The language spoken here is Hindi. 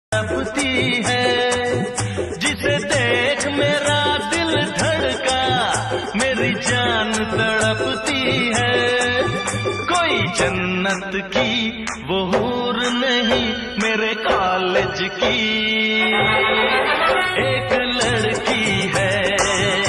तड़पती है, जिसे देख मेरा दिल धड़का, मेरी जान तड़पती है। कोई जन्नत की वो हूर नहीं, मेरे कॉलेज की